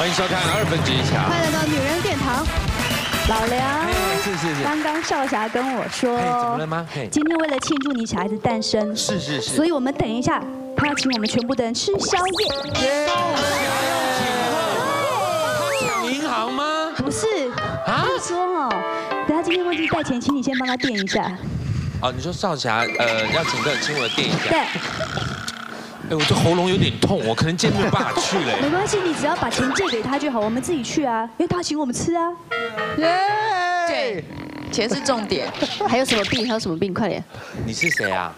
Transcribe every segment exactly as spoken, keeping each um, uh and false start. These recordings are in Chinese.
迎收看二分之一强， 快乐到女人殿堂。老梁， 是是是， 刚刚少侠跟我说， 怎么了吗？ 今天为了庆祝你小孩子诞生， 是是是， 所以我们等一下，他要请我们全部的人吃宵夜。 抢银行吗？ 不是，他说哦，等他今天忘记带钱，请你先帮他垫一下。 哦，你说少侠呃要请客，请我垫一下。 对。 哎，我这喉咙有点痛，我可能今天没有办法去嘞。 没关系，你只要把钱借给他就好，我们自己去啊，因为他请我们吃啊。 对，钱是重点。还有什么病？还有什么病？快点！ 你是谁啊？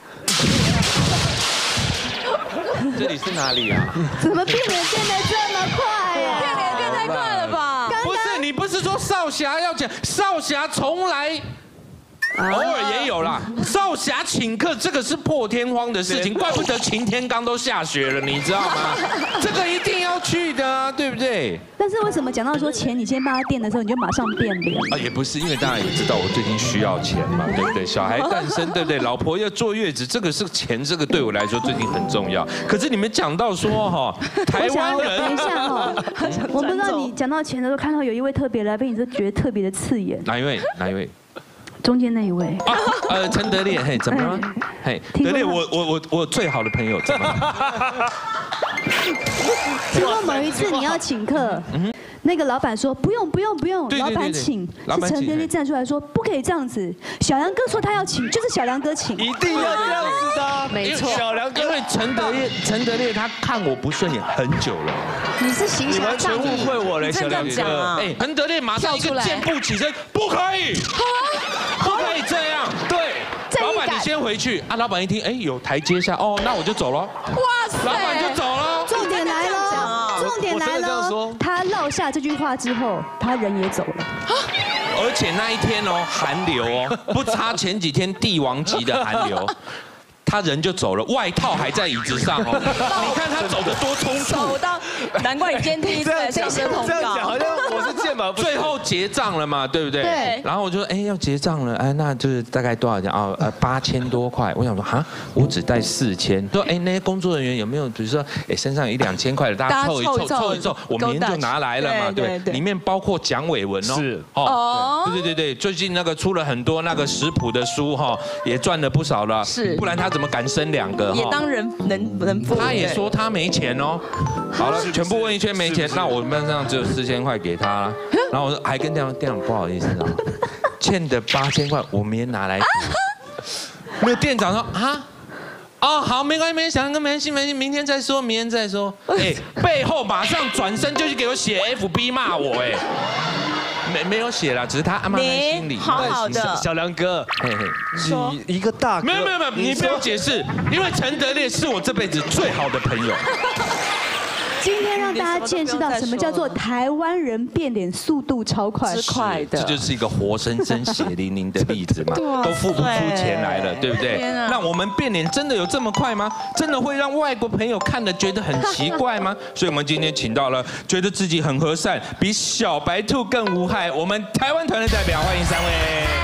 这里是哪里啊？ 怎么变脸变得这么快呀？ 变脸变太快了吧？ 不是，你不是说少侠要讲，少侠从来。偶尔也有啦，少侠请客这个是破天荒的事情，怪不得擎天岗都下雪了，你知道吗？这个一定要去的啊，对不对？ 但是为什么讲到说钱，你先帮他垫的时候，你就马上变脸？ 啊，也不是，因为大家也知道我最近需要钱嘛，对不对？小孩诞生，对不对？老婆要坐月子，这个是钱，这个对我来说最近很重要。可是你们讲到说哈，台湾人， 等一下哈，我不知道你讲到钱的时候，看到有一位特别来宾，你就觉得特别的刺眼。 哪一位？哪一位？ 中间那一位啊，呃，陈德烈，嘿，怎么了？嘿，德烈，我我我我最好的朋友，怎么了？ 听说某一次你要请客，那个老板说不用不用不用，老板请，是陈德烈站出来说不可以这样子，小梁哥说他要请，就是小梁哥请， 一定要这样子的， 没错。 小梁哥， 因为陈德烈，陈德烈他看我不顺眼很久了， 你是形你完全象仗义， 误会我了，小梁哥。 哎，陈德烈马上一个箭步起身，不可以。不可以这样，对，老板你先回去啊！老板一听，哎，有台阶下，哦，那我就走了。哇塞，老板就走了。 重点来了，重点来了，他落下这句话之后，他人也走了。 而且那一天哦，寒流哦，不差前几天帝王级的寒流。他人就走了，外套还在椅子上哦。你看他走得多匆促， 走到，难怪你今天第一次来这些通告。 这样讲好像我是剑马。 最后结账了嘛，对不对？ 对。 然后我就说，哎，要结账了，哎，那就是大概多少钱啊？呃，八千多块。我想说，哈，我只带四千。说，哎，那些工作人员有没有，比如说，哎，身上有一两千块的，大家凑一凑，凑一凑，我明天就拿来了嘛，对。里面包括蒋伟文哦。 是。 哦。对对对对，最近那个出了很多那个食谱的书哈，也赚了不少了。 是。 不然他怎么敢生两个？ 也当人能能付。 他也说他没钱哦。好了，全部问一圈没钱，那我们班上只有四千块给他了。然后我说还跟店长店长不好意思啊，欠的八千块我明天拿来。那个店长说啊，哦好，没关系，没想跟没关系，没关系，明天再说，明天再说。哎，背后马上转身就去给我写 F B 骂我哎。没没有写啦，只是他暗暗在心里。 好好的， 小梁哥， 嘿嘿， 你一个大哥， 没有没有没有，你不要解释，因为陈德烈是我这辈子最好的朋友。 今天让大家见识到什么叫做台湾人变脸速度超快， 是快的， 这就是一个活生生血淋淋的例子嘛，都付不出钱来了，对不对？那我们变脸真的有这么快吗？真的会让外国朋友看了觉得很奇怪吗？所以我们今天请到了觉得自己很和善，比小白兔更无害，我们台湾团的代表，欢迎三位。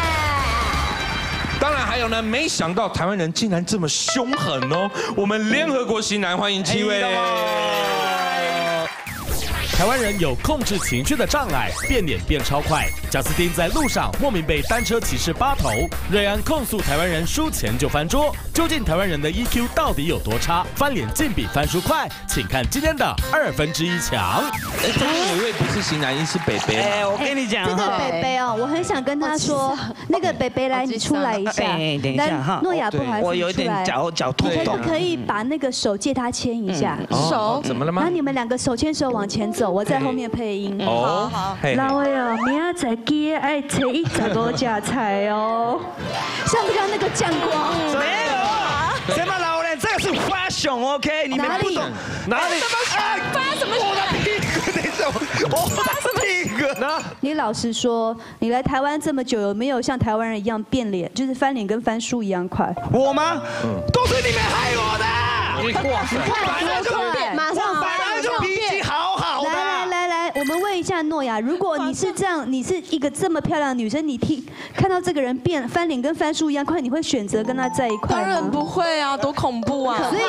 当然还有呢，没想到台湾人竟然这么凶狠哦！我们联合国型男欢迎七位。 台湾人有控制情绪的障碍，变脸变超快。贾斯汀在路上莫名被单车骑士扒头，瑞安控诉台湾人输钱就翻桌。究竟台湾人的 E Q 到底有多差？翻脸竟比翻书快，请看今天的二分之一强。 哎，中间有一位不是型男一，是北北。 哎，我跟你讲这个北北哦，我很想跟他说，那个北北来，你出来一下。 哎，等一下哈， 诺亚不好意思， 我有点脚脚痛痛。 可不可以把那个手借他牵一下？ 手怎么了吗？ 那你们两个手牵手往前走。我在后面配音。 哦，好。 老魏哦，明仔载记得爱切一十多架菜哦，像不像那个酱瓜？ 没有，什么老人？这个是 fashion，OK？ 你们不懂哪里？ 发什么？ 我的屁股，等一下，我发什么屁股呢？ 你老实说，你来台湾这么久，有没有像台湾人一样变脸，就是翻脸跟翻书一样快？ 我吗？都是你们害我的。 哇塞！马上本来就脾气好好的。 来来来来，我们问一下诺亚，如果你是这样，你是一个这么漂亮的女生，你听看到这个人变翻脸跟翻书一样快，你会选择跟他在一块吗？ 当然不会啊，多恐怖啊！ 所以女生其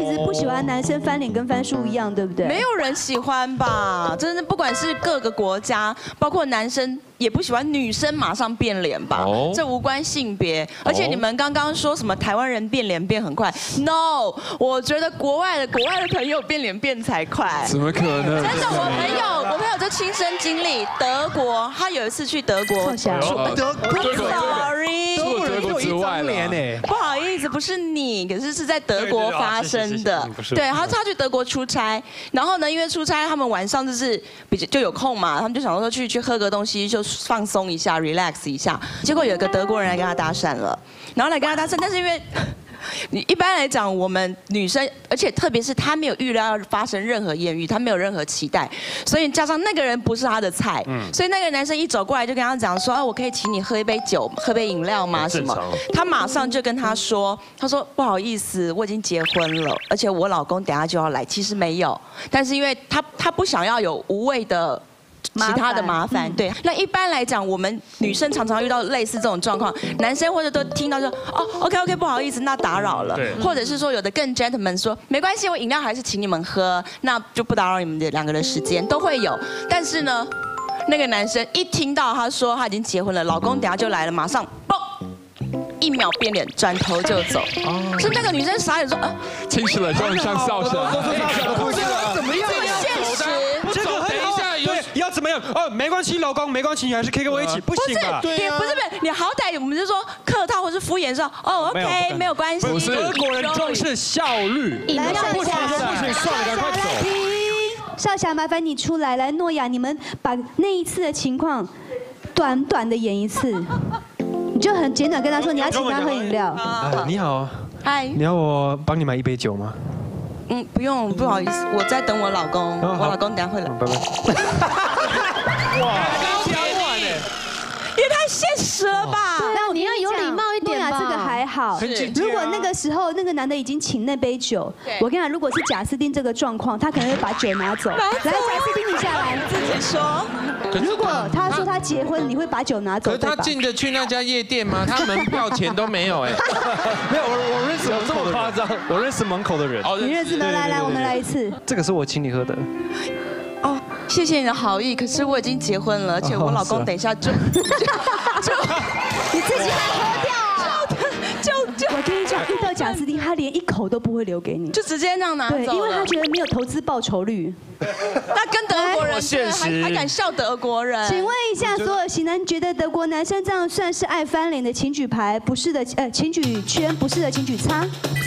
其实不喜欢男生翻脸跟翻书一样，对不对？ 没有人喜欢吧？真的，不管是各个国家，包括男生。也不喜欢女生马上变脸吧，这无关性别。而且你们刚刚说什么台湾人变脸变很快 ，no， 我觉得国外的国外的朋友变脸变才快。 怎么可能？ 真的，我朋友我朋友就亲身经历，德国，他有一次去德国， 德国 ，sorry， 除了德国之外呢？ 不好意思，不是你，可是是在德国发生的。对，他他去德国出差，然后呢，因为出差他们晚上就是比较就有空嘛，他们就想说去去喝个东西就。放松一下 ，relax 一下。结果有一个德国人来跟他搭讪了，然后来跟他搭讪，但是因为你一般来讲，我们女生，而且特别是他没有预料要发生任何艳遇，他没有任何期待，所以加上那个人不是他的菜，嗯、所以那个男生一走过来就跟他讲说：“啊，我可以请你喝一杯酒，喝杯饮料吗？什么？”他马上就跟他说：“他说不好意思，我已经结婚了，而且我老公等下就要来。其实没有，但是因为他他不想要有无谓的。”其他的麻烦，对。那一般来讲，我们女生常常遇到类似这种状况，男生或者都听到说，哦 ，OK OK， 不好意思，那打扰了。或者是说有的更 gentleman 说，没关系，我饮料还是请你们喝，那就不打扰你们的两个人时间，都会有。但是呢，那个男生一听到他说他已经结婚了，老公等下就来了，马上嘣。一秒变脸，转头就走。哦，所以那个女生傻眼说：“啊， 清醒了，就很像少侠。” 怎么样？ 现实。 这个等一下，对，要怎么样？哦，没关系，老公，没关系，你还是可以跟我一起，不行吧？ 对，不是不是，你好歹我们就说客套或是敷衍说，哦 ，OK， 没有关系。 不是，德国人重视效率。 来，少侠， 不行，算了，赶快走。 少侠，麻烦你出来，来，诺亚，你们把那一次的情况短短的演一次。你就很简短跟他说你要请他喝饮料。 啊，你好。 嗨。 你要我帮你买一杯酒吗？ 嗯，不用，不好意思，我在等我老公，我老公等下会来。 拜拜。哇，交换哎， 也太现实了吧？ 那你要有礼貌一点吧。这个还好。如果那个时候那个男的已经请那杯酒，我跟你讲，如果是贾斯汀这个状况，他可能会把酒拿走。来，贾斯汀，你下来， 自己说。 如果他说他结婚，你会把酒拿走？ 可是他进得去那家夜店吗？他门票钱都没有哎。 没有，我我认识这么夸张，我认识门口的人。 你认识吗？来来，我们来一次。 这个是我请你喝的。 哦，谢谢你的好意，可是我已经结婚了，而且我老公等一下就就就你自己来喝掉。就就我跟你讲，遇到贾斯汀，他连一口都不会留给你， 就直接那样拿走了。 对，因为他觉得没有投资报酬率。 那跟德国人还还敢笑德国人？ 请问一下，所有型男觉得德国男生这样算是爱翻脸的请举牌？不是的，呃，请举圈，不是的，请举叉。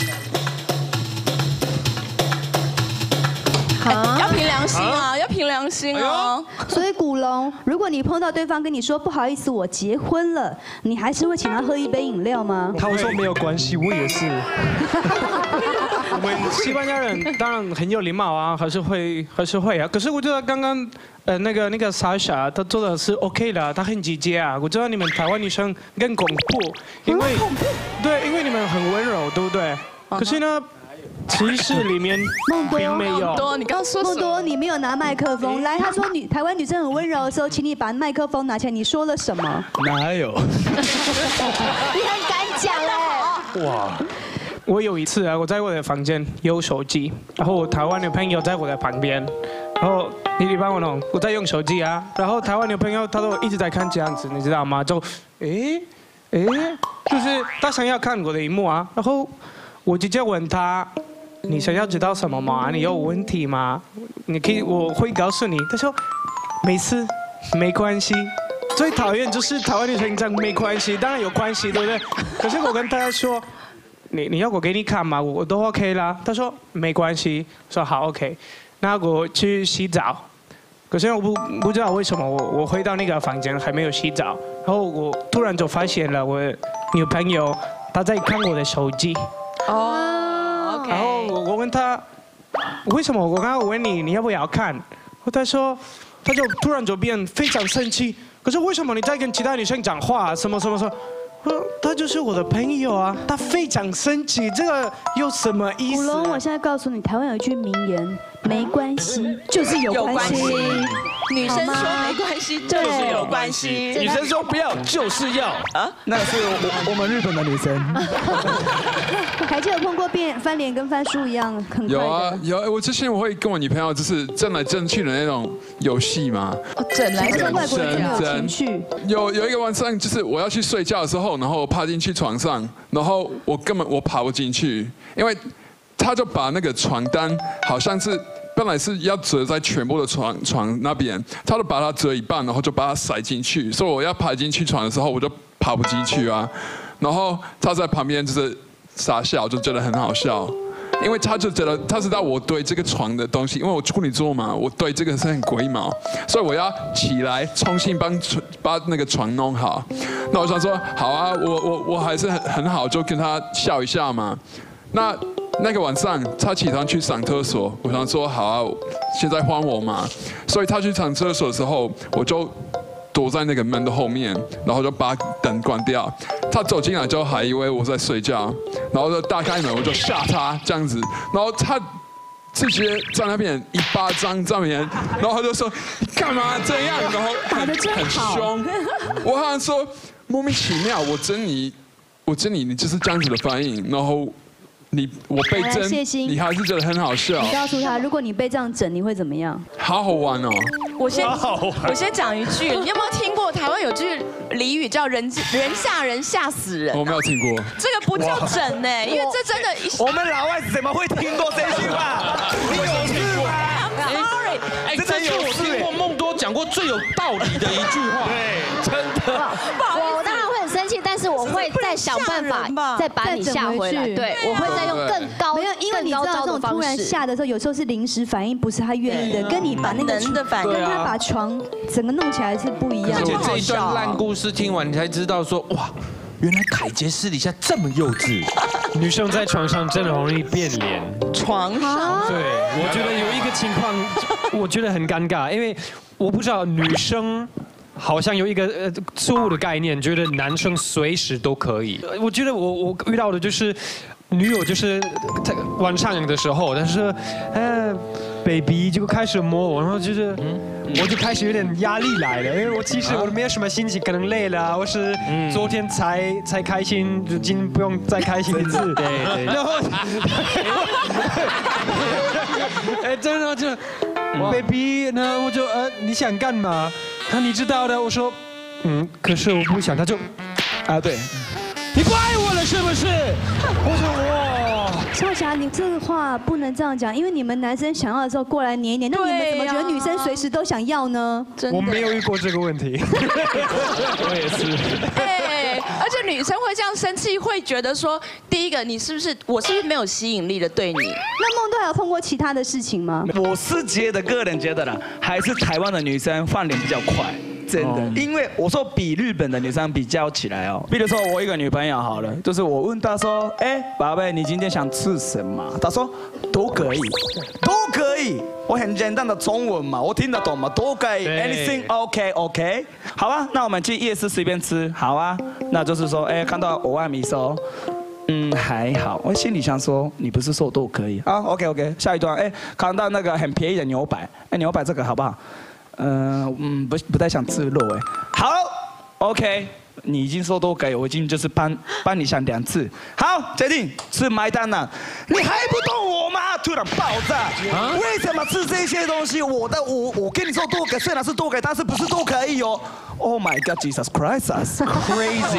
要凭良心啊，要凭良心哦。 所以古龙，如果你碰到对方跟你说不好意思，我结婚了，你还是会请他喝一杯饮料吗？ 他会说没有关系，我也是。我们西班牙人当然很有礼貌啊，还是会还是会啊。可是我觉得刚刚呃那个那个 Sasha 他做的是 OK 的，他很直接啊。我知道你们台湾女生更恐怖，因为对，因为你们很温柔，对不对？可是呢。其实里面并没有。 梦多，你刚刚说什么？ 梦多，你没有拿麦克风。来，他说女台湾女生很温柔的时候，请你把麦克风拿起来。你说了什么？ 哪有？ 你很敢讲哎。 哇！我有一次啊，我在我的房间用手机，然后我台湾女朋友在我的旁边，然后你你帮我弄，我在用手机啊，然后台湾女朋友她都一直在看这样子，你知道吗？就，诶，诶，就是她想要看我的荧幕啊，然后我直接问她。你想要知道什么吗？你有问题吗？你可以，我会告诉你。他说，没事，没关系。最讨厌就是台湾女生讲没关系，当然有关系，对不对？可是我跟大家说，你你要我给你看吗？我我都 OK 啦。他说没关系，说好 OK。那我去洗澡，可是我不不知道为什么我我回到那个房间还没有洗澡，然后我突然就发现了我女朋友她在看我的手机。哦。然后我我问他，为什么我刚刚问你你要不要看？他说，他就突然就变非常生气。可是为什么你在跟其他女生讲话？什么什么什么？我说他就是我的朋友啊，他非常生气，这个有什么意思？ 古龙，我现在告诉你，台湾有一句名言， 没关系，就是有关系。 女生说没关系，就是有关系。 女生说不要，就是要啊。那是我我们日本的女生。 还记得碰过变翻脸跟翻书一样很快的？ 有啊有，我之前我会跟我女朋友就是争来争去的那种游戏嘛。 争来争外国人没有情绪。 有有一个晚上就是我要去睡觉的时候，然后我爬进去床上，然后我根本我爬不进去，因为他就把那个床单好像是。本来是要折在全部的床床那边，他就把它折一半，然后就把它塞进去，所以我要爬进去床的时候，我就爬不进去啊。然后他在旁边就是傻笑，就觉得很好笑，因为他就觉得他知道我对这个床的东西，因为我处女座嘛，我对这个是很龟毛，所以我要起来重新帮把那个床弄好。那我想说，好啊，我我我还是很很好，就跟他笑一下嘛。那。那个晚上，他起床去上厕所，我想说好啊，现在换我嘛，所以他去上厕所的时候，我就躲在那个门的后面，然后就把灯关掉。他走进来之后还以为我在睡觉，然后就打开门，我就吓他这样子，然后他直接在那边一巴掌在那边，然后他就说你干嘛这样，然后很很凶，我好像说莫名其妙，我真你，我真你，你就是这样子的反应，然后。你我被针，你还是觉得很好笑。 你告诉他，如果你被这样整，你会怎么样？ 好好玩哦！ 我先我先讲一句，你有没有听过台湾有句俚语叫“人人吓人吓死人”？ 我没有听过。 这个不叫整呢，因为这真的。 我们老外怎么会听过这句话？你有事吗 ？I'm sorry， 哎，这是我听过梦多讲过最有道理的一句话。 对，真的。 我当然会很生气，但是我会再想办法再把你吓回来。对，我会再用更高、 没有，因为你知道这种突然吓的时候，有时候是临时反应，不是他愿意的，跟你把那个人的反应， 跟他把床整个弄起来是不一样的。 而且这一段烂故事听完，你才知道说哇，原来凯杰私底下这么幼稚。 女生在床上真的容易变脸。 床上？ 对，我觉得有一个情况，我觉得很尴尬，因为我不知道女生。好像有一个呃错误的概念，觉得男生随时都可以。我觉得我我遇到的就是，女友就是在晚上的时候，但是呃 baby 就开始摸我，然后就是我就开始有点压力来了，因为我其实我没有什么心情，可能累了，或是昨天才才开心，就今天不用再开心一次。对对。然后，哎，真的就 baby， 那我就呃你想干嘛？他你知道的，我说，嗯，可是我不想，他就，啊对，你不爱我了是不是？我说哇， 少侠，你这个话不能这样讲，因为你们男生想要的时候过来黏一黏，那你们怎么觉得女生随时都想要呢？ 我没有遇过这个问题，我也是。 哎，而且女生会这样生气，会觉得说，第一个你是不是我是不是没有吸引力的对你？ 那梦多还有碰过其他的事情吗？ 我是觉得个人觉得啦，还是台湾的女生翻脸比较快。真的，因为我说比日本的女生比较起来哦，比如说我一个女朋友好了，就是我问她说，哎，宝贝，你今天想吃什么？她说都可以，都可以。我很简单的中文嘛，我听得懂嘛，都可以 ，anything OK OK。好啊，那我们去夜市随便吃，好啊。那就是说，哎，看到蚵仔米烧。嗯，还好。我心里想说，你不是说都可以啊 ？OK OK。下一段，哎，看到那个很便宜的牛排，哎，牛排这个好不好？嗯嗯，不不太想吃肉哎。好 ，OK， 你已经说都可以，我已经就是帮帮你想两次。好，决定吃麦当劳。你还不懂我吗？突然爆炸！为什么吃这些东西？我的我我跟你说都可以，虽然是都可以，但是不是都可以哦。Oh my God, Jesus Christ! Crazy,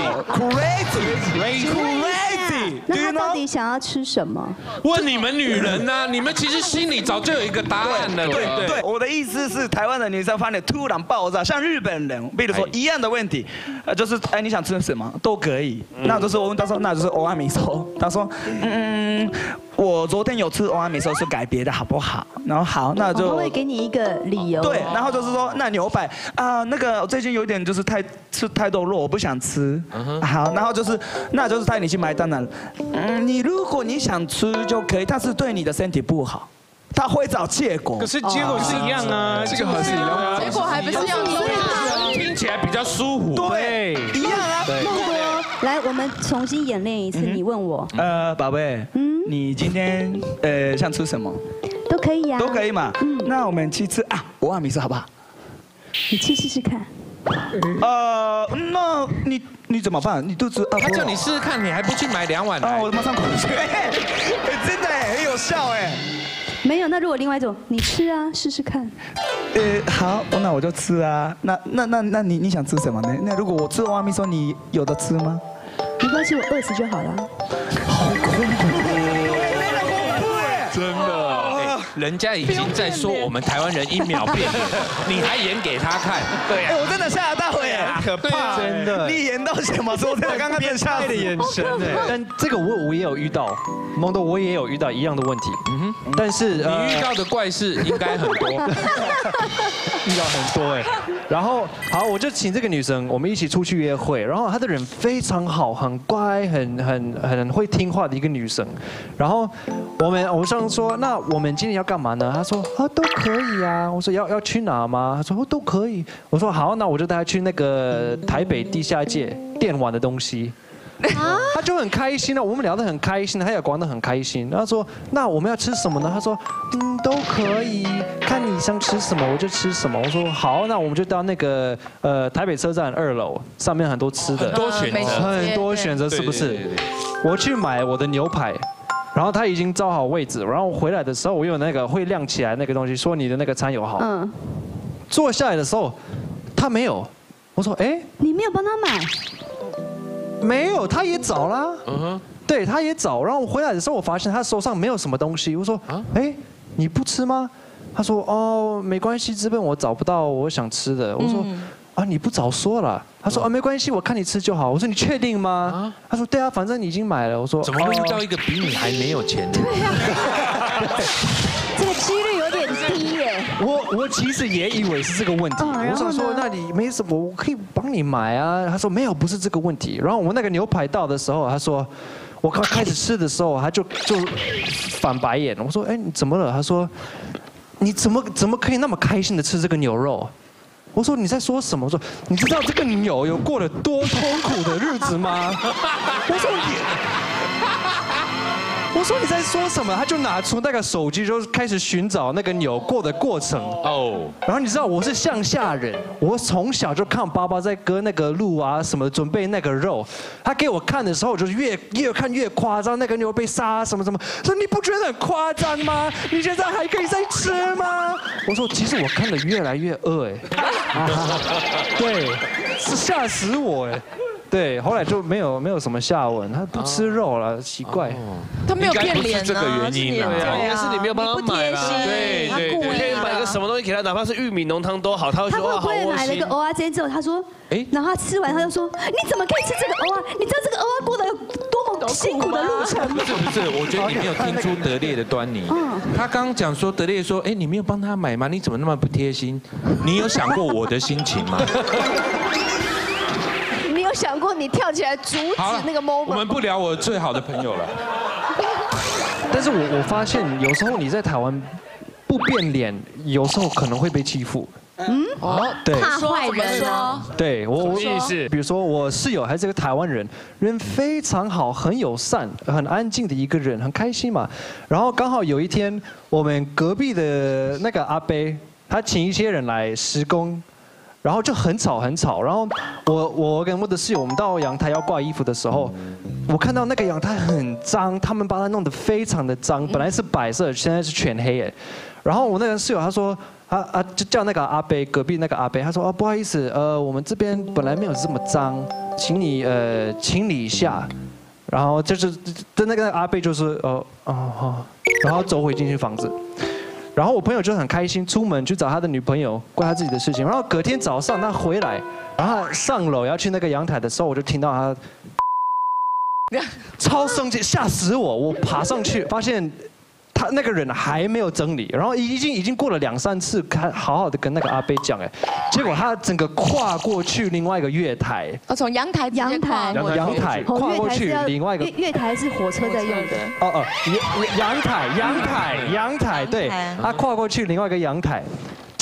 crazy, crazy! 那他到底想要吃什么？ 问你们女人呢？你们其实心里早就有一个答案了。 对对对，我的意思是，台湾的女生翻脸突然爆炸，像日本人，比如说一样的问题，呃，就是哎，你想吃什么都可以。那就是我问他说，那就是蚵仔米烧。他说，嗯，我昨天有吃蚵仔米烧，是改别的好不好？然后好，那就他会给你一个理由。 对，然后就是说，那牛排啊，那个最近有点就是太吃太多肉，我不想吃。好，然后就是那就是带你去麦当劳。嗯，你如果你想吃就可以，但是对你的身体不好，他会找借口。 可是结果是一样啊， 这个还是一样啊， 结果还不是一样， 听起来比较舒服。 对，一样啊。 梦多，来，我们重新演练一次，你问我。 呃，宝贝，嗯，你今天呃想吃什么？ 都可可以呀， 都可以嘛。嗯，那我们去吃啊，我阿米斯好不好？ 你去试试看。 呃，那你你怎么办？你肚子饿？ 他叫你试试看，你还不去买两碗来？ 啊，我马上口水，真的很有效哎。 没有，那如果另外一种，你吃啊，试试看。 呃，好，那我就吃啊。那那那那你你想吃什么呢？那如果我吃欧阿米说，你有的吃吗？ 没关系，我饿死就好了。 好恐怖！ 真的，人家已经在说我们台湾人一秒变脸，你还演给他看？ 对呀，我真的吓到哎， 可怕，真的。 你演到什么时候？我刚刚变态的眼神哎。 但这个我我也有遇到，蒙多我也有遇到一样的问题。嗯哼，但是你遇到的怪事应该很多， 遇到很多哎。然后好，我就请这个女生，我们一起出去约会。然后她的人非常好，很乖，很很很会听话的一个女生。然后我们我上说，那我们今天要干嘛呢？她说啊都可以啊。我说要要去哪吗？她说哦都可以。我说好，那我就带她去那个台北地下街电玩的东西。他就很开心了，我们聊得很开心，他也玩得很开心。然后说，那我们要吃什么呢？他说，嗯，都可以，看你想吃什么我就吃什么。我说好，那我们就到那个呃台北车站二楼，上面很多吃的， 很多选择， 很多选择，是不是？我去买我的牛排，然后他已经找好位置，然后回来的时候，我有那个会亮起来那个东西，说你的那个餐有好。嗯。坐下来的时候，他没有。我说，哎， 你没有帮他买？ 没有，他也找啦。嗯哼，对，他也找。然后我回来的时候，我发现他手上没有什么东西。我说，哎，你不吃吗？他说，哦，没关系，这边我找不到我想吃的。我说，啊，你不早说了。他说，啊，没关系，我看你吃就好。我说，你确定吗？他说，对啊，反正你已经买了。我说， 怎么会遇到一个比你还没有钱的？ 对呀，这个几率有点低耶。 我我其实也以为是这个问题，我想说那你没什么，我可以帮你买啊。他说没有，不是这个问题。然后我那个牛排到的时候，他说我刚开始吃的时候，他就就翻白眼。我说哎你怎么了？他说你怎么怎么可以那么开心的吃这个牛肉？我说你在说什么？我说你知道这个牛有过了多痛苦的日子吗？我说你。我说你在说什么？他就拿出那个手机，就开始寻找那个牛过的过程。哦。然后你知道我是乡下人，我从小就看爸爸在割那个鹿啊什么，准备那个肉。他给我看的时候，就是越越看越夸张，那个牛被杀什么什么。说你不觉得很夸张吗？你现在还可以再吃吗？我说其实我看得越来越饿哎。对，是吓死我哎。对，后来就没有没有什么下文，他不吃肉了，奇怪。 他没有变脸啊， 这个原因啊， 应该是你没有帮他买啦。对对对，你可以买个什么东西给他，哪怕是玉米浓汤都好，他会说哇好窝心。他会不会买了一个蚵仔煎之后，他说，哎，然后他吃完他就说，你怎么可以吃这个蚵仔？你知道这个蚵仔过得多么辛苦的路程吗？ 不是不是，我觉得你没有听出德烈的端倪。嗯。他刚刚讲说德烈说，哎，你没有帮他买吗？你怎么那么不贴心？你有想过我的心情吗？ 你有想过你跳起来阻止那个 moment？ 我们不聊我最好的朋友了。 但是我我发现有时候你在台湾不变脸，有时候可能会被欺负。嗯， 哦，对，怕坏人哦。 对，我我意思， 比如说我室友还是个台湾人，人非常好，很友善，很安静的一个人，很开心嘛。然后刚好有一天，我们隔壁的那个阿伯，他请一些人来施工。然后就很吵很吵，然后我我跟我的室友，我们到阳台要挂衣服的时候，我看到那个阳台很脏，他们把它弄得非常的脏，本来是白色，现在是全黑哎。然后我那个室友他说，啊啊就叫那个阿伯隔壁那个阿伯，他说啊不好意思，呃我们这边本来没有这么脏，请你呃清理一下。然后就是的那个阿伯就是哦哦好，然后走回进去房子。然后我朋友就很开心，出门去找他的女朋友，关他自己的事情。然后隔天早上他回来，然后上楼要去那个阳台的时候，我就听到他超生气，吓死我！我爬上去发现他那个人还没有整理，然后已经已经过了两三次，他好好的跟那个阿伯讲哎，结果他整个跨过去另外一个月台， 哦，从阳台阳台阳台跨过去另外一个月台是火车在用的。 哦哦，阳台阳台阳台对，他跨过去另外一个阳台，就是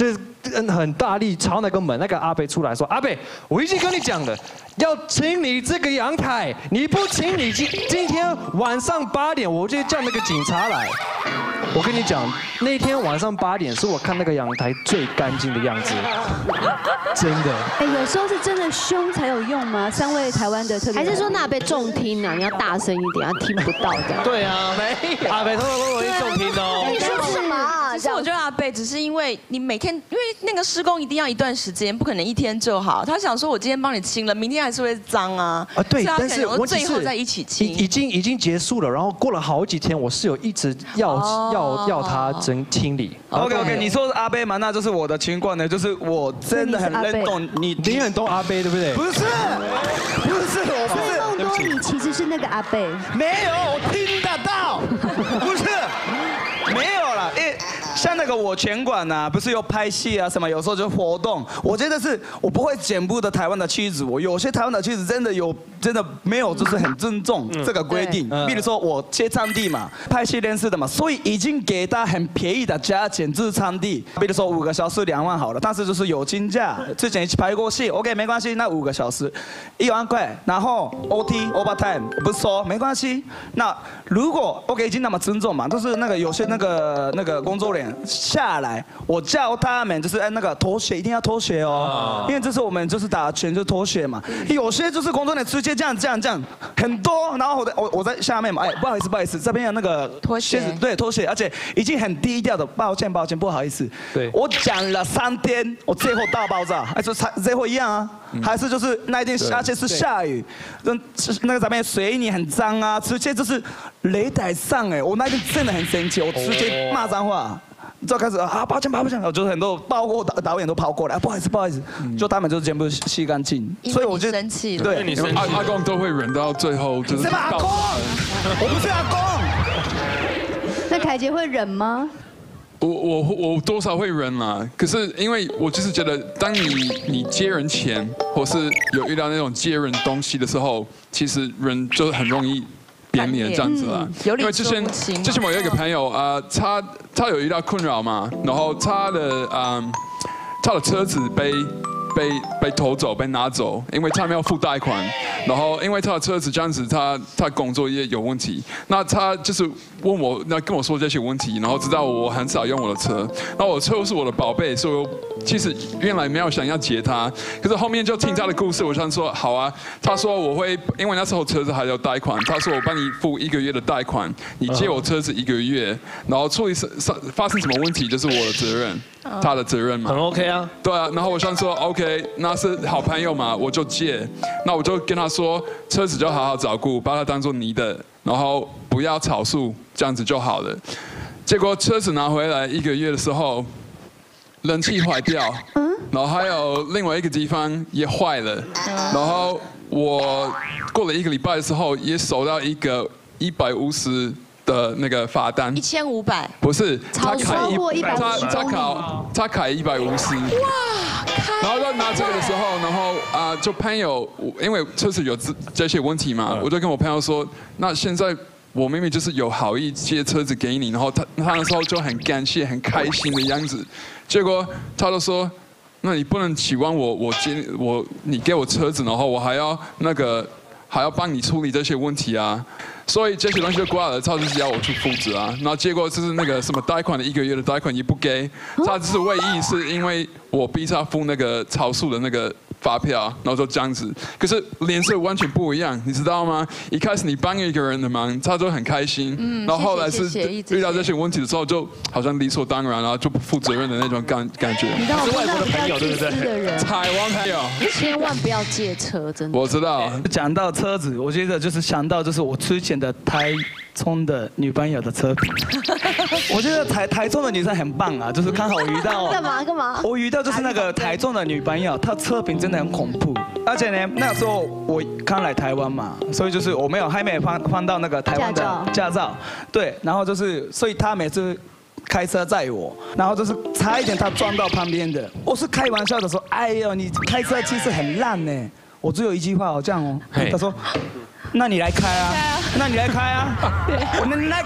嗯很大力朝那个门，那个阿伯出来说：“阿伯，我已经跟你讲了，要清理这个阳台，你不清理，今今天晚上八点我就叫那个警察来。”我跟你讲，那天晚上八点是我看那个阳台最干净的样子，真的。 哎，有时候是真的凶才有用吗？三位台湾的特别， 还是说那被重听啊？你要大声一点，他听不到的。 对啊，没有，阿贝通常都容易重听哦。 你说什么？ 其实我觉得阿贝只是因为你每天，因为那个施工一定要一段时间，不可能一天就好。他想说，我今天帮你清了，明天还是会脏啊。 啊，对，但是我最后再一起清。 已经已经结束了，然后过了好几天，我室友一直要要要他整清理。 OK OK， 你说阿贝嘛，那就是我的情况呢，就是我真的很认同你， 你很懂阿贝对不对？ 不是，不是，我不是。 梦多，你其实是那个阿贝。 没有，我听得到，不是，没有了，诶。像那个我拳馆呐，不是有拍戏啊什么，有时候就活动。我觉得是我不会全部的台湾的妻子，我有些台湾的妻子真的有真的没有，就是很尊重这个规定。比如说我接场地嘛，拍戏认识的嘛，所以已经给他很便宜的价钱制场地。比如说五个小时两万好了，但是就是有金价，之前一起拍过戏 ，OK 没关系，那五个小时一万块，然后 O T overtime 不收没关系。那如果 OK 已经那么尊重嘛，就是那个有些那个那个工作人员。下来，我叫他们就是哎那个脱鞋一定要脱鞋哦，因为这是我们就是打拳就脱鞋嘛。有些就是工作人员直接这样这样这样很多，然后我在我我在下面嘛，哎不好意思不好意思，这边有那个脱鞋对脱鞋，而且已经很低调的，抱歉抱歉不好意思。对，我讲了三天，我最后大爆炸，还是最后一样啊，还是就是那一天而且是下雨，那那个咱们水泥很脏啊，直接就是擂台上哎，我那天真的很生气，我直接骂脏话。就开始啊，抱歉抱歉，我就是很多包括导导演都跑过来，不好意思不好意思，就他们就全部洗干净， 所以我就生气了。 对，你阿阿公都会忍到最后，就是。 什么阿公？我不是阿公。 那凯杰会忍吗？ 我我我多少会忍啦，可是因为我就是觉得，当你你接人钱，或是有遇到那种接人东西的时候，其实人就很容易。变脸这样子啦，因为之前之前我有一个朋友啊，他他有遇到困扰嘛，然后他的嗯他的车子被被被偷走被拿走，因为他没有付贷款，然后因为他的车子这样子，他他工作也有问题，那他就是问我那跟我说这些问题，然后知道我很少用我的车，那我的车是我的宝贝，所以我其实原来没有想要接他，可是后面就听他的故事，我想说好啊，他说我会，因为那时候车子还有贷款，他说我帮你付一个月的贷款，你借我车子一个月，然后处理发生什么问题就是我的责任，他的责任嘛， 很 OK 啊， 对啊，然后我想说 OK， 那是好朋友嘛，我就借，那我就跟他说车子就好好照顾，把它当做你的，然后不要超速，这样子就好了。结果车子拿回来一个月的时候。冷气坏掉，然后还有另外一个地方也坏了，然后我过了一个礼拜的时候也收到一个一百五十的那个罚单， 一千五百， 不是， 他开一百， 他他考他开一百五十，哇，然后就拿这个的时候，然后啊就朋友，因为车子有这这些问题嘛，我就跟我朋友说，那现在。我明明就是有好意借车子给你，然后他他那时候就很感谢、很开心的样子，结果他就说，那你不能期望我我借我你给我车子，然后我还要那个还要帮你处理这些问题啊，所以这些东西就挂了，他就是要我去负责啊，然后结果就是那个什么贷款的一个月的贷款也不给，他只是唯一是因为我逼他付那个超速的那个。发票，然后就这样子，可是脸色完全不一样，你知道吗？一开始你帮一个人的忙，他就很开心，嗯、然后后来是遇到这些问题的时候，就好像理所当然，然后就不负责任的那种感感觉。 你知道我外国的朋友对不对？ 台湾朋友， 千万不要借车，真的。 我知道。 讲到车子，我觉得就是想到就是我之前的台中的女朋友的车评，我觉得台台中的女生很棒啊，就是刚好我遇到干嘛干嘛？ 我遇到就是那个台中的女朋友，她车评真的很恐怖，而且呢，那时候我刚来台湾嘛，所以就是我没有还没有放放到那个台湾的驾照，对，然后就是所以她每次。开车载我，然后就是差一点他撞到旁边的。我是开玩笑的说，哎呦，你开车其实很烂呢。我只有一句话哦，这样哦。他说，那你来开啊，那你来开啊，我那你来开啊。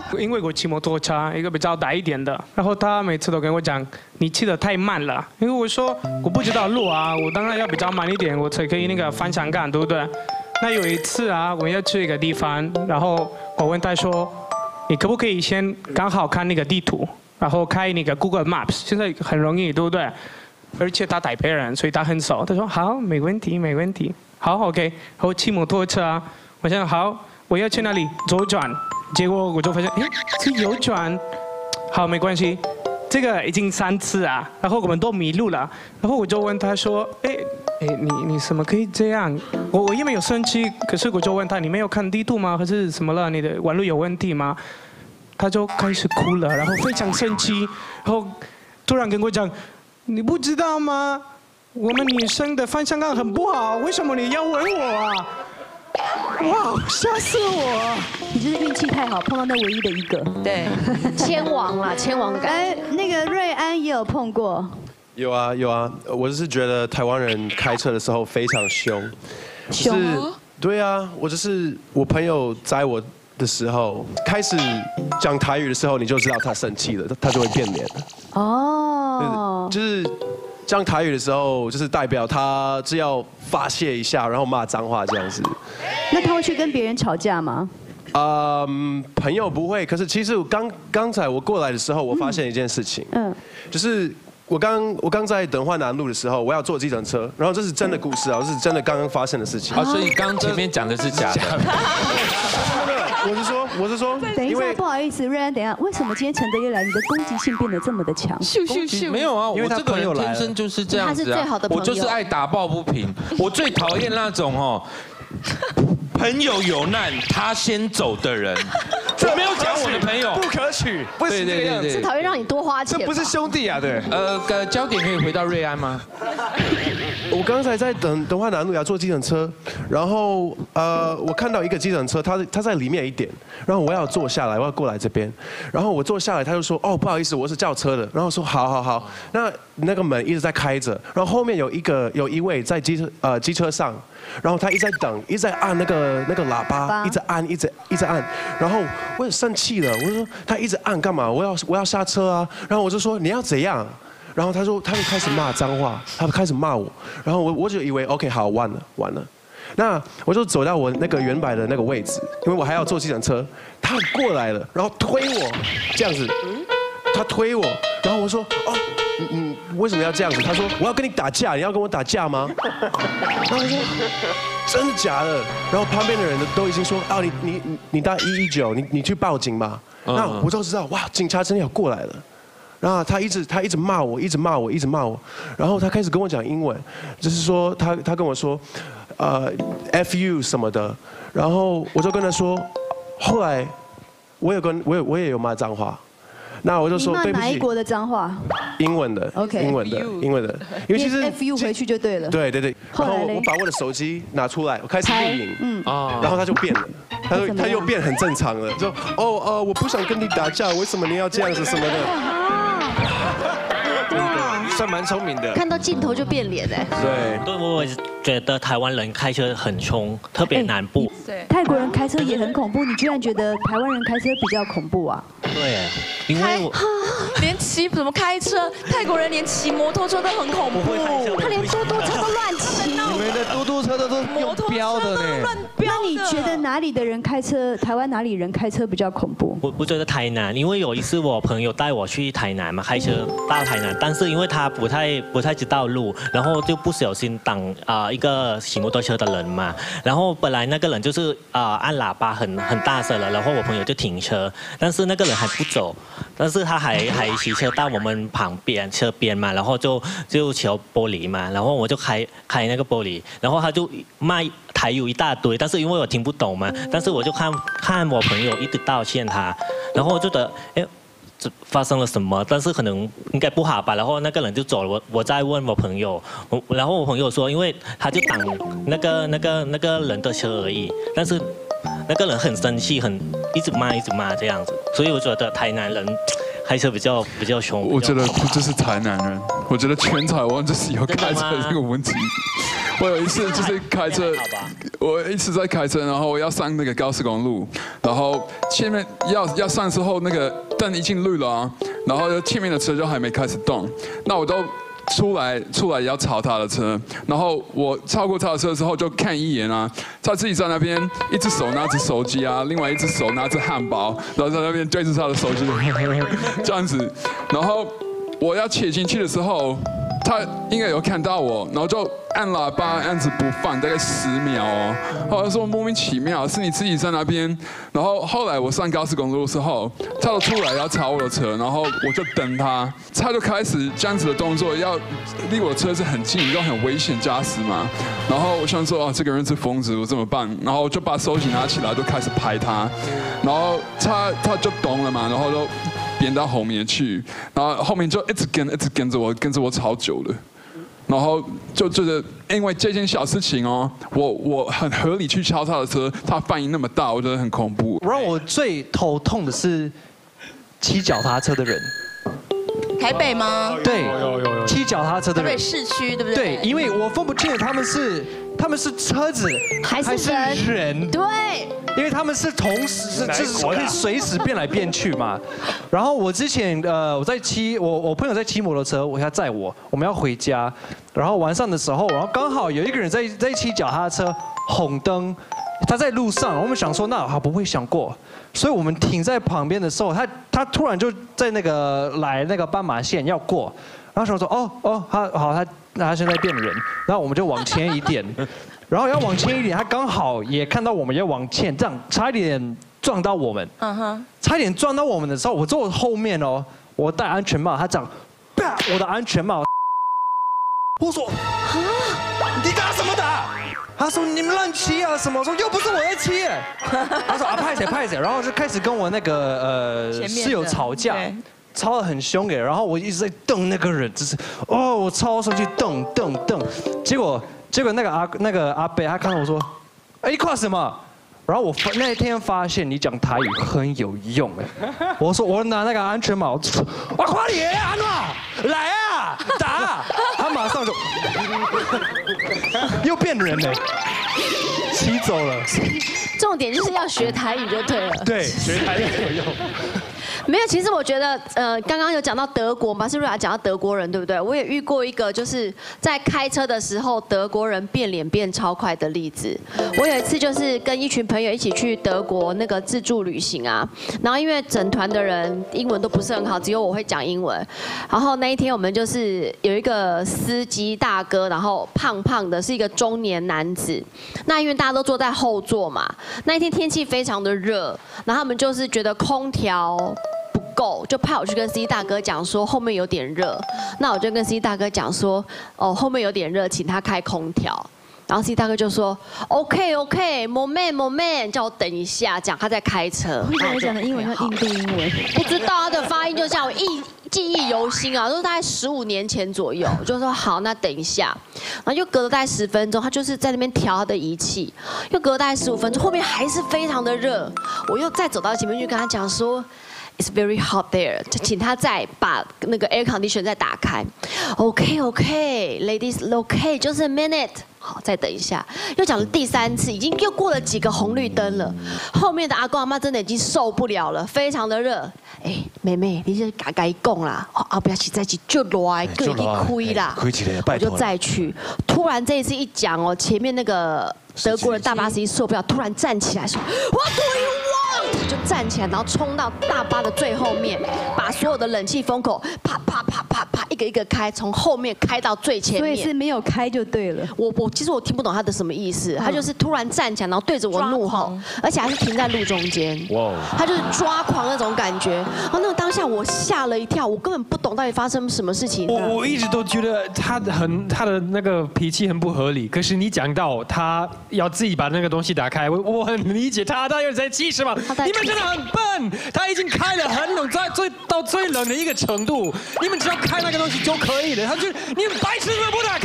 因为我骑摩托车，一个比较大一点的，然后他每次都跟我讲，你骑得太慢了。因为我说我不知道路啊，我当然要比较慢一点，我才可以那个方向感，对不对？那有一次啊，我要去一个地方，然后我问他说，你可不可以先刚好看那个地图，然后开那个 Google Maps， 现在很容易，对不对？而且他台北人，所以他很熟。他说好，没问题，没问题。好 ，OK。然后骑摩托车啊，我想好，我要去那里左转，结果我就发现，哎，是右转。好，没关系，这个已经三次啊，然后我们都迷路了。然后我就问他说，哎，哎，你你怎么可以这样？我我也没有生气，可是我就问他，你没有看地图吗？还是什么了？你的网络有问题吗？他就开始哭了，然后非常生气，然后突然跟我讲。你不知道吗？我们女生的方向感很不好，为什么你要吻我啊？哇，吓死我！ 你就是运气太好，碰到那唯一的一个。 对， 千王啦，千王的感觉。 哎，那个瑞安也有碰过。 有啊有啊，我是觉得台湾人开车的时候非常凶。 凶？ 对啊，我就是我朋友载我的时候，开始讲台语的时候，你就知道他生气了，他就会变脸了。哦，就是讲台语的时候，就是代表他只要发泄一下，然后骂脏话这样子。 那他会去跟别人吵架吗？ 嗯，朋友不会，可是其实我刚刚才我过来的时候，我发现一件事情，嗯，就是我刚我刚在等换南路的时候，我要坐计程车，然后这是真的故事啊，这是真的刚刚发生的事情。 啊，所以刚前面讲的是假的。 我是说，我是说， 等一下，不好意思，瑞安，等一下，为什么今天陈德也来，你的攻击性变得这么的强？ 咻咻咻！ 没有啊，我这个人天生就是这样子啊。 他是最好的朋友。 我就是爱打抱不平，我最讨厌那种哦，朋友有难他先走的人。我没有讲我的朋友， 不可取，不是这个样子。 是讨厌让你多花钱。 这不是兄弟啊，对。 呃，个焦点可以回到瑞安吗？ 我刚才在等等换南路要坐计程车，然后呃，我看到一个计程车，他他在里面一点，然后我要坐下来，我要过来这边，然后我坐下来，他就说哦不好意思，我是叫车的，然后说好好好，那那个门一直在开着，然后后面有一个有一位在机车呃机车上，然后他一直在等，一直在按那个那个喇叭，一直按一直一直按，然后我很生气了，我就说他一直按干嘛？我要我要下车啊，然后我就说你要怎样？然后他说，他就开始骂脏话，他开始骂我，然后我我就以为 OK 好完了完了，那我就走到我那个原摆的那个位置，因为我还要坐计程车，他过来了，然后推我这样子，他推我，然后我说哦，嗯为什么要这样子？他说我要跟你打架，你要跟我打架吗？然后我说真的假的？然后旁边的人都已经说啊你你你你打一一九，你你去报警吧。那我就知道哇，警察真的要过来了。然后他一直他一直骂我，一直骂我，一直骂我。然后他开始跟我讲英文，就是说他他跟我说，呃 ，F you 什么的。然后我就跟他说，后来我有跟我有我也有骂脏话，那我就说对不起。 哪一国的脏话？ 英文的 ，OK， 英文的，英文的。 因为其实 F you 回去就对了。 对对对。然后我把我的手机拿出来，我开始录影，嗯，然后他就变了。他就他又变很正常了，就哦呃，我不想跟你打架，为什么你要这样子什么的？ 算蛮聪明的。 看到镜头就变脸哎。 对。 对，我也觉得台湾人开车很冲，特别南部。 对。泰国人开车也很恐怖，你居然觉得台湾人开车比较恐怖啊？ 对，因为我连骑怎么开车，泰国人连骑摩托车都很恐怖。 他连嘟嘟车都乱骑。 你们的嘟嘟车都都用标的呢。 那你觉得哪里的人开车，台湾哪里人开车比较恐怖？ 我我觉得台南，因为有一次我朋友带我去台南嘛，开车到台南，但是因为他不太不太知道路，然后就不小心挡啊一个骑摩托车的人嘛，然后本来那个人就是啊按喇叭很很大声了，然后我朋友就停车，但是那个人还不走，但是他还还骑车到我们旁边车边嘛，然后就就敲玻璃嘛，然后我就开开那个玻璃，然后他就骂台语一大堆，但是因为我听不懂嘛，但是我就看看我朋友一直道歉他，然后我就觉得哎。这发生了什么？但是可能应该不好吧。然后那个人就走了，我我再问我朋友，我然后我朋友说，因为他就挡那个那个那个人的车而已，但是那个人很生气，很一直骂一直骂这样子，所以我觉得台南人开车比较比较凶。 我觉得不只是台南人，我觉得全台湾就是有开车这个问题。 我有一次就是开车，我一直在开车，然后我要上那个高速公路，然后前面要要上之后那个灯已经绿了啊，然后前面的车就还没开始动，那我都。出来出来也要超他的车，然后我超过他的车之后就看一眼啊，他自己在那边一只手拿着手机啊，另外一只手拿着汉堡，然后在那边对着他的手机这样子，然后我要切进去的时候，他应该有看到我，然后就按喇叭按着不放，大概十秒哦，后来说莫名其妙是你自己在那边，然后后来我上高速公路的时候，他就出来要超我的车，然后我就等他，他就开始这样子的动作，要离我的车是很近，又很危险驾驶嘛，然后我想说哦这个人是疯子，我怎么办？然后就把手机拿起来就开始拍他，然后他他就懂了嘛，然后就编到后面去，然后后面就一直跟一直跟着我，跟着我超久了。然后就觉得，因为这件小事情哦，我我很合理去敲他的车，他反应那么大，我觉得很恐怖。 让我最头痛的是骑脚踏车的人。 台北吗？ 对，骑脚踏车的人。 台北市区对不对？ 对，因为我分不清楚他们是他们是车子还是人。 对。 因为他们是同时，就是可以随时变来变去嘛。然后我之前呃我在骑我我朋友在骑摩托车，我要载我，我们要回家。然后晚上的时候，然后刚好有一个人在在骑脚踏车，红灯，他在路上，我们想说那他不会想过，所以我们停在旁边的时候，他他突然就在那个来那个斑马线要过，然后想说哦哦他好他他现在变人，然后我们就往前一点。然后要往前一点，他刚好也看到我们要往前，这样差一点撞到我们。嗯哼。差一点撞到我们的时候，我坐后面哦，我戴安全帽，他这样，啪，我的安全帽。我说，啊，你打什么打？他说你们乱骑啊什么？我说又不是我在骑。他说啊派谁派谁，然后就开始跟我那个呃室友吵架。吵得很凶给，然后我一直在瞪那个人，就是哦，我超生气，瞪瞪瞪，结果结果那个阿那个阿伯他看到我说，哎，你夸什么？然后我那天发现你讲台语很有用哎，我说我拿那个安全帽，我夸你安诺来啊打，他马上就又变人了，骑走了。 重点就是要学台语就对了。 对，学台语有用。 没有，其实我觉得，呃，刚刚有讲到德国嘛，是瑞雅讲到德国人，对不对？我也遇过一个，就是在开车的时候，德国人变脸变超快的例子。我有一次就是跟一群朋友一起去德国那个自助旅行啊，然后因为整团的人英文都不是很好，只有我会讲英文。然后那一天我们就是有一个司机大哥，然后胖胖的，是一个中年男子。那因为大家都坐在后座嘛，那一天天气非常的热，然后他们就是觉得空调不够，就派我去跟司机大哥讲说后面有点热。那我就跟司机大哥讲说，哦，后面有点热，请他开空调。然后司机大哥就说 OK OK，moment moment， 叫我等一下，讲他在开车。 为什么我讲的英文像印度英文？ 不知道他的发音就这样，我忆记忆犹新啊，都是大概十五年前左右。就说好，那等一下，然后又隔了大概十分钟，他就是在那边调他的仪器，又隔了大概十五分钟，后面还是非常的热，我又再走到前面去跟他讲说。It's very hot there， 就请他再把那个 air condition 再打开。OK OK，ladies OK， 就是 minute。好，再等一下，又讲了第三次，已经又过了几个红绿灯了。后面的阿公阿妈真的已经受不了了，非常的热。哎，妹妹，你先改改讲啦，后边实在是就热，个已经开啦， 开起来，拜托。 我就再去。突然这一次一讲哦，前面那个德国人大巴司机受不了，突然站起来说 What do you want？ 就站起来，然后冲到大巴的最后面，把所有的冷气风口啪啪啪啪啪一个一个开，从后面开到最前面。 所以是没有开就对了。 我我其实我听不懂他的什么意思，他就是突然站起来，然后对着我怒吼，而且还是停在路中间。哇！他就是抓狂那种感觉。然后那个当下我吓了一跳，我根本不懂到底发生什么事情。 我我一直都觉得他很他的那个脾气很不合理，可是你讲到他要自己把那个东西打开，我我很理解他，他有在气什么？你们真的很笨，他已经开了很冷，在最到最冷的一个程度，你们只要开那个东西就可以了。他就你们白痴怎么不打开啊？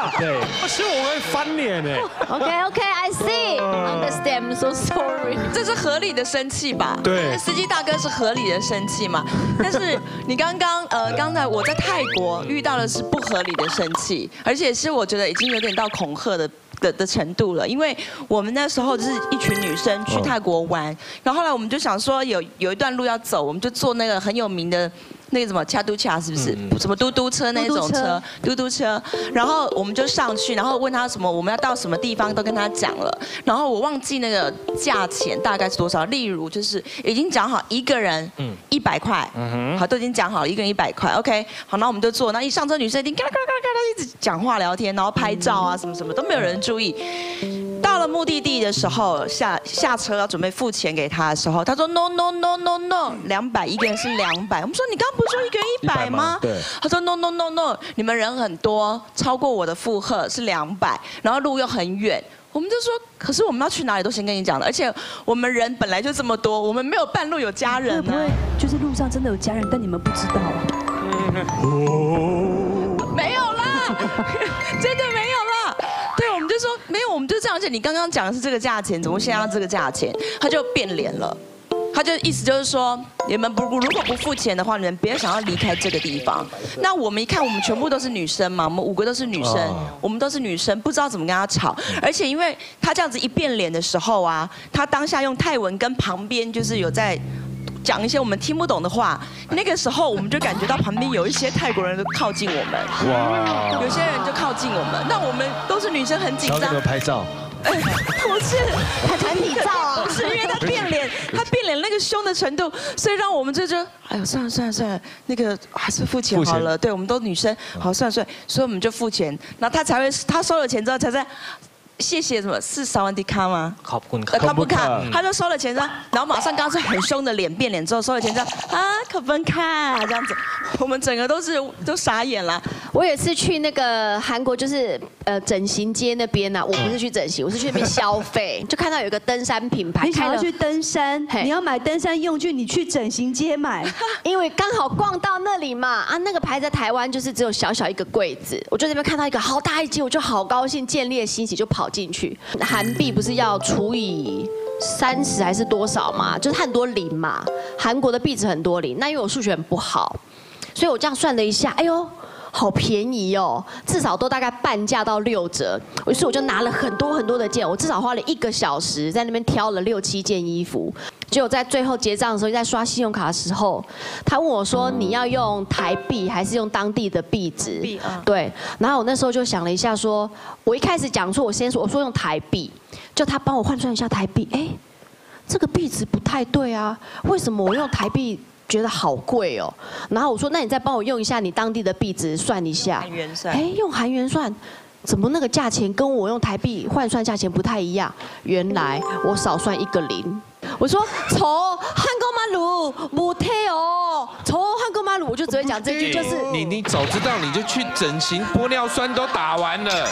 啊！对，不是我会翻脸哎。 OK OK，I see，understand，I'm so sorry。 这是合理的生气吧？ 对， 司机大哥是合理的生气嘛？但是你刚刚呃，刚才我在泰国遇到的是不合理的生气，而且是我觉得已经有点到恐吓的。的的程度了，因为我们那时候就是一群女生去泰国玩，然后后来我们就想说有有一段路要走，我们就坐那个很有名的那个什么恰嘟恰是不是？什么嘟嘟车那种车，嘟嘟车，然后我们就上去，然后问他什么我们要到什么地方都跟他讲了，然后我忘记那个价钱大概是多少，例如就是已经讲好一个人一百块，好都已经讲好了一个人一百块 ，OK， 好，那我们就坐，那一上车女生一定嘎啦嘎啦嘎啦一直讲话聊天，然后拍照啊什么什么都没有人注意。到了目的地的时候，下下车要准备付钱给他的时候，他说 no no no no no， 两百一个人是两百。我们说你刚刚不是说一个人一百吗？对。他说 no no no no， 你们人很多，超过我的负荷是两百，然后路又很远。我们就说，可是我们要去哪里都先跟你讲的，而且我们人本来就这么多，我们没有半路有家人、啊。会不会就是路上真的有家人，但你们不知道啊？ 没有啦，真的没有啦。对，我们就说没有，我们就这样。而且你刚刚讲的是这个价钱，怎么现在要这个价钱？他就变脸了。他就意思就是说，你们不如果不付钱的话，你们别想要离开这个地方。那我们一看，我们全部都是女生嘛，我们五个都是女生，我们都是女生，不知道怎么跟他吵。而且因为他这样子一变脸的时候啊，他当下用泰文跟旁边就是有在讲一些我们听不懂的话，那个时候我们就感觉到旁边有一些泰国人都靠近我们，哇，有些人就靠近我们，那我们都是女生很紧张。 拍照。 不是， 他团体照啊， 不是因为他变脸，他变脸那个凶的程度，所以让我们就觉得，哎呦，算了算了算了，那个还是付钱好了。对，我们都女生，好算了算了，所以我们就付钱，然后他才会，他收了钱之后才在。谢谢什么？是萨瓦迪卡吗？ ขอบคุณค่ะขอบคุณค่ะ他就收了钱之后，然后马上刚刚是很凶的脸变脸之后收了钱之后啊，ขอบคุณค่ะ这样子，我们整个都是都傻眼了。 我有一次去那个韩国，就是呃整形街那边呢，我不是去整形，我是去那边消费，就看到有一个登山品牌， 你想要去登山，你要买登山用具，你去整形街买， 因为刚好逛到那里嘛，啊那个牌在台湾就是只有小小一个柜子，我就这边看到一个好大一间，我就好高兴，见猎欣喜就跑进去。韩币不是要除以三十还是多少嘛？就是很多零嘛。韩国的币值很多零，那因为我数学很不好，所以我这样算了一下，哎呦，好便宜哦，至少都大概半价到六折。于是我就拿了很多很多的件，我至少花了一个小时在那边挑了六七件衣服。结果在最后结账的时候，在刷信用卡的时候，他问我说：“你要用台币还是用当地的币值？”币啊。对。然后我那时候就想了一下，说，我一开始讲错，我先说我说用台币，就他帮我换算一下台币，哎，这个币值不太对啊，为什么我用台币觉得好贵哦？然后我说，那你再帮我用一下你当地的币值算一下。 韩元算。 哎，用韩元算。怎么那个价钱跟我用台币换算价钱不太一样？原来我少算一个零。我说从汉高马路不退哦，从汉高马路我就只会讲这句，就是你你早知道你就去整形，玻尿酸都打完了。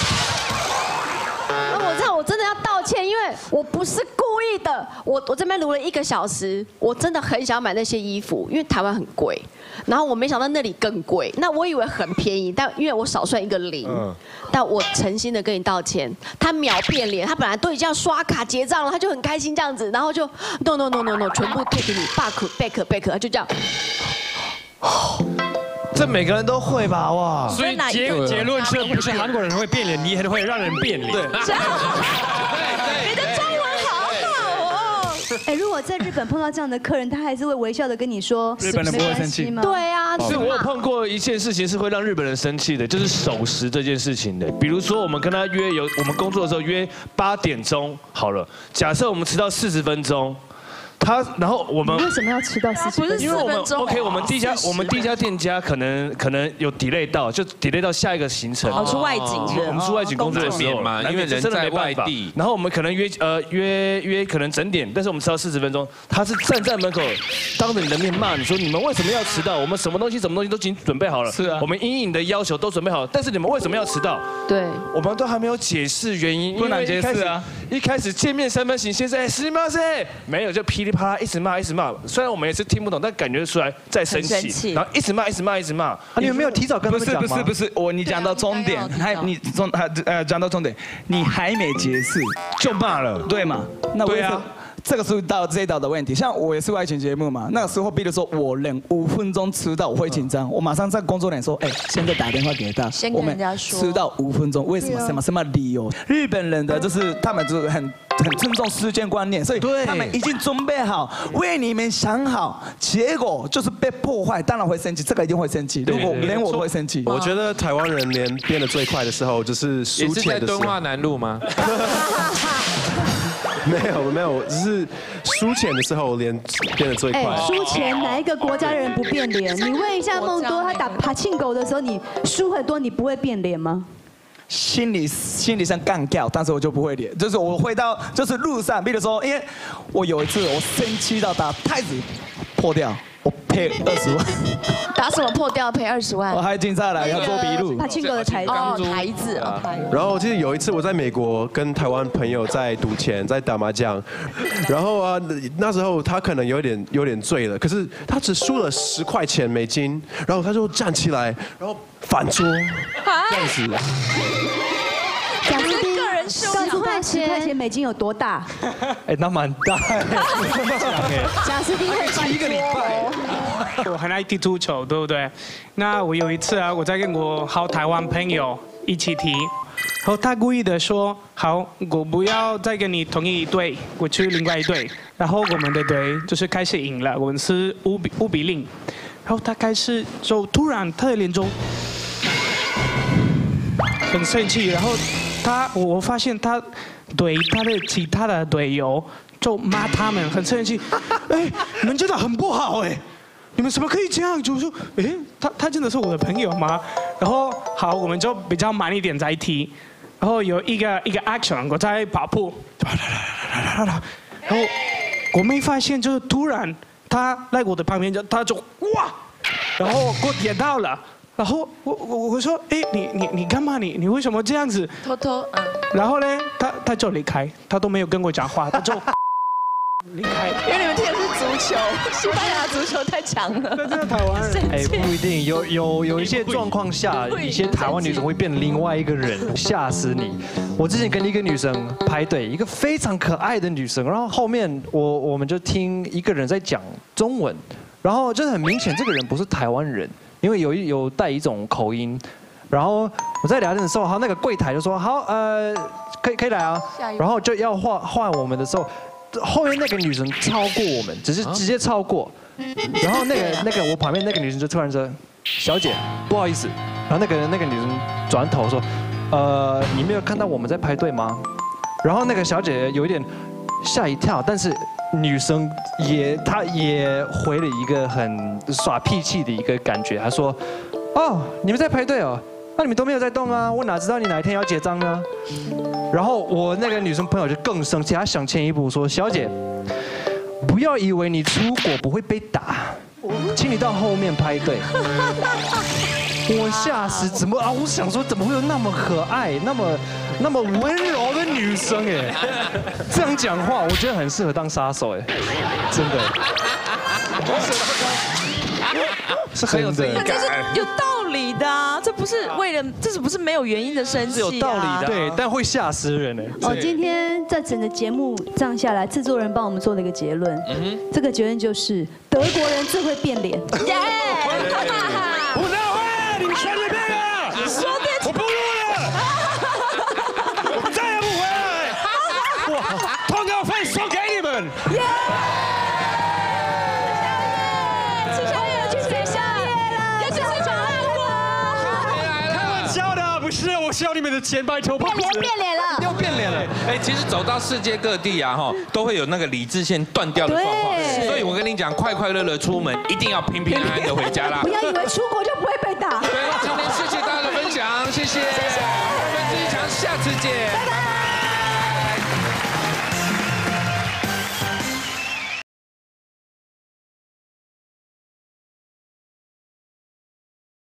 那我这样我真的要道歉，因为我不是故意的。我我这边撸了一个小时，我真的很想买那些衣服，因为台湾很贵。然后我没想到那里更贵，那我以为很便宜，但因为我少算一个零，嗯、但我诚心的跟你道歉。他秒变脸，他本来都已经要刷卡结账了，他就很开心这样子，然后就 no no no no no 全部退给你 back back back， 他就这样。 这每个人都会吧，哇！ 所以结结论是不是韩国人会变脸，你也会让人变脸。对。 你的中文好好哦。 哎，如果在日本碰到这样的客人，他还是会微笑的跟你说， 日本人不会生气吗？ 对啊， 所以我有碰过一件事情是会让日本人生气的，就是守时这件事情的。比如说我们跟他约有我们工作的时候约八点钟好了，假设我们迟到四十分钟。他，然后我们为什么要迟到四十分钟？ 因为我们 OK， 我们第一家我们第一家店家可能可能有 delay 到，就 delay 到下一个行程。 哦，出外景我们出外景工作的时候嘛，因为人在外地。 然后我们可能约呃约约可能整点，但是我们迟到四十分钟，他是站在门口当着你的面骂你说你们为什么要迟到？我们什么东西什么东西都已经准备好了，是啊，我们因应你的要求都准备好了，但是你们为什么要迟到？ 对， 我们都还没有解释原因， 不能解释啊。 一开始见面三分情，先生哎，是吗？是，没有就噼里啪啦一直骂一直骂。虽然我们也是听不懂，但感觉出来在生气，然后一直骂一直骂一直骂。 你有没有提早跟他们讲吗？ 不是不是不是，我你讲到重点，还你重呃讲到重点，你还没结束就骂了， 对嘛？那对啊。 这个是到这一道的问题，像我也是外勤节目嘛，那个时候比如说我忍五分钟迟到，我会紧张，我马上在工作人员说，哎，现在打电话给他， 先跟人家说， 迟到五分钟，为什么什么什么理由？日本人的就是他们就是很很尊重时间观念，所以他们已经准备好为你们想好，结果就是被破坏，当然会生气，这个一定会生气，如果连我都会生气。 我觉得台湾人连变得最快的时候就是输钱的时候。 也是在敦化南路吗？ 没有没有，只是输钱的时候连变得最快。 哎，输钱哪一个国家的人不变脸？你问一下梦多，他打爬庆狗的时候，你输很多，你不会变脸吗？ 心理心理上干掉，但是我就不会脸，就是我会到就是路上，比如说，因为我有一次我生气到打太子破掉。 我赔二十万， 打什么破掉赔二十万？ 我还警察来要做笔录， 他庆哥的台哦台子。 然后我记得有一次我在美国跟台湾朋友在赌钱，在打麻将，然后啊那时候他可能有点有点醉了，可是他只输了十块钱美金，然后他就站起来，然后反桌这样子。 贾斯汀，告诉他十块钱美金有多大？ 哎，那蛮大。 贾斯汀会一个礼拜。我很爱踢足球，对不对？那我有一次啊，我在跟我好台湾朋友一起踢，然后他故意的说：“好，我不要再跟你同一队，我去另外一队。”然后我们的队就是开始赢了，我们是五比五比零。然后他开始就突然他的脸中很生气，然后。 他我我发现他对他的其他的队友就骂他们，很生气。哎，你们真的很不好哎，你们怎么可以这样？就说哎，他他真的是我的朋友吗？然后好，我们就比较慢一点再踢。然后有一个一个 action， 我在跑步，然后我没发现，就是突然他在我的旁边就他就哇，然后给我点到了。 然后我我我说，哎，你你你干嘛？你你为什么这样子？ 偷偷嗯。 然后呢，他他就离开，他都没有跟我讲话，他就离开。 因为你们踢的是足球，西班牙足球太强了。 那真的台湾人。 哎，不一定，有有有一些状况下，一些台湾女生会变另外一个人，吓死你。我之前跟一个女生排队，一个非常可爱的女生，然后后面我我们就听一个人在讲中文，然后就是很明显这个人不是台湾人。 因为有一有带一种口音，然后我在聊天的时候，他那个柜台就说好，呃，可以可以来啊，然后就要换换我们的时候，后面那个女生超过我们，只是直接超过，然后那个那个我旁边那个女生就突然说，小姐，不好意思，然后那个那个女生转头说，呃，你没有看到我们在排队吗？然后那个小姐有一点吓一跳，但是。 女生也，她也回了一个很耍脾气的一个感觉。她说：“哦，你们在排队哦，那你们都没有在动啊，我哪知道你哪一天要结账呢？”然后我那个女生朋友就更生气，她想前一步说：“小姐，不要以为你出国不会被打，请你到后面排队。”我吓死，怎么啊？我想说，怎么会有那么可爱、那么那么温柔的女生哎？这样讲话，我觉得很适合当杀手哎，真的。 是很有正义感， 这是有道理的啊，这不是为了，这是不是没有原因的生气？ 是有道理的，对，但会吓死人哎。 哦，今天在整个节目这样下来，制作人帮我们做了一个结论，嗯这个结论就是德国人最会变脸。耶！ 我哪会？你们全都变了！ 说对， 我不录了，我再也不回来。哇，通告费送给你们。耶！ 不是，我需要你们的钱，拜托！ 变脸变脸了， 又变脸了。 哎，其实走到世界各地啊，哈，都会有那个理智线断掉的状况。所以我跟你讲，快快乐乐出门，一定要平平安安的回家啦。 不要以为出国就不会被